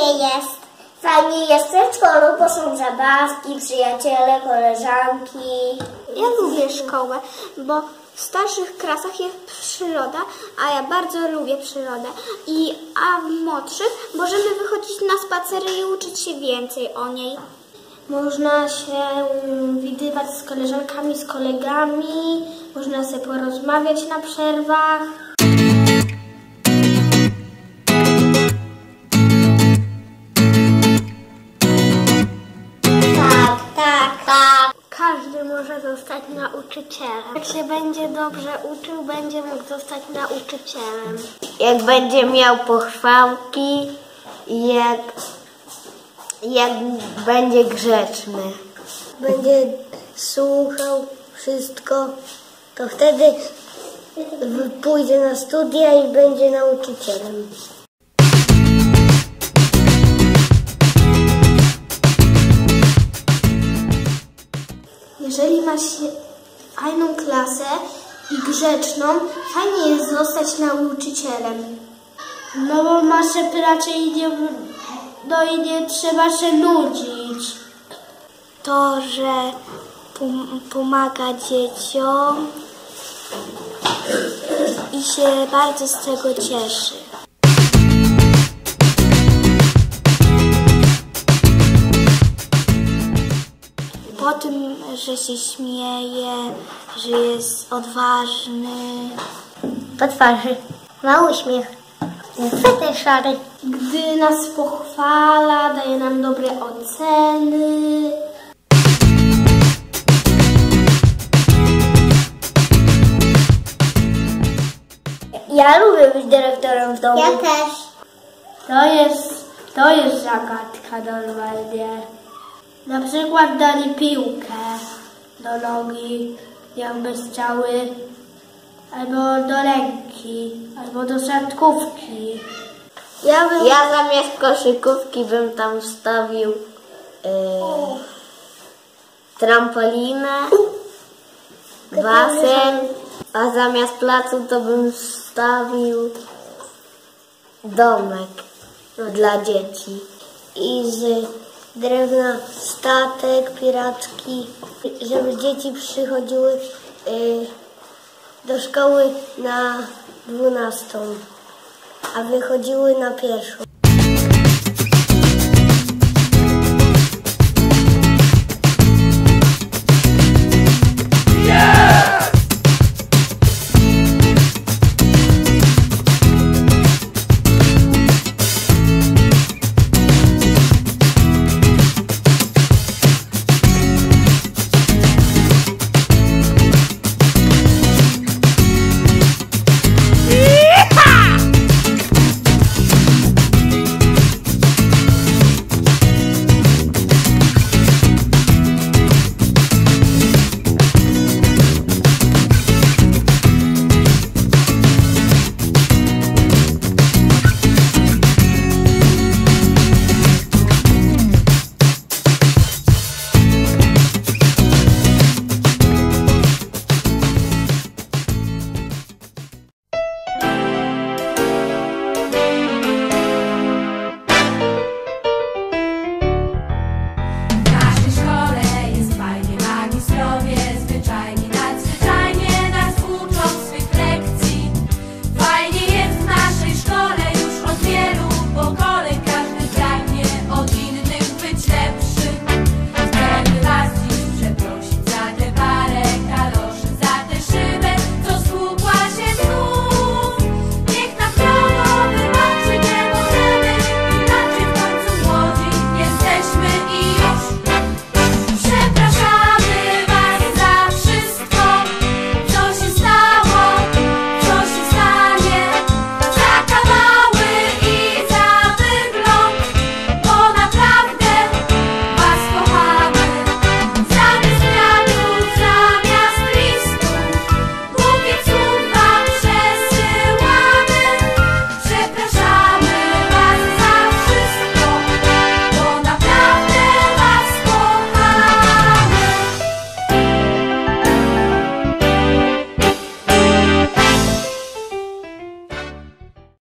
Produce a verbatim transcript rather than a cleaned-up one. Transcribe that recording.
fajnie jest. Fajnie jest w przedszkolu, bo są zabawki, przyjaciele, koleżanki. Ja lubię szkołę, bo w starszych klasach jest przyroda, a ja bardzo lubię przyrodę. I, a w młodszych możemy wychodzić na spacery i uczyć się więcej o niej. Można się widywać z koleżankami, z kolegami, można sobie porozmawiać na przerwach. Tak, tak, tak. Każdy może zostać nauczycielem. Jak się będzie dobrze uczył, będzie mógł zostać nauczycielem. Jak będzie miał pochwałki i jak, jak będzie grzeczny. Będzie słuchał wszystko, to wtedy pójdzie na studia i będzie nauczycielem. Jeżeli ma się fajną klasę i grzeczną, fajnie jest zostać nauczycielem. No bo ma się raczej nie, no i nie trzeba się nudzić. To, że pom pomaga dzieciom i się bardzo z tego cieszy. Po tym, że się śmieje, że jest odważny. Po twarzy ma uśmiech. Chwyty szary. Gdy nas pochwala, daje nam dobre oceny. Ja lubię być dyrektorem w domu. Ja też. To jest, to jest zagadka normalnie. Na przykład dali piłkę do nogi, jakby chciały, albo do ręki, albo do siatkówki. Ja, bym... ja zamiast koszykówki bym tam wstawił yy, trampolinę, basen, a zamiast placu to bym wstawił domek dla dzieci. I z drewna statek piracki, żeby dzieci przychodziły yy, do szkoły na dwunastą, a wychodziły na pierwszą.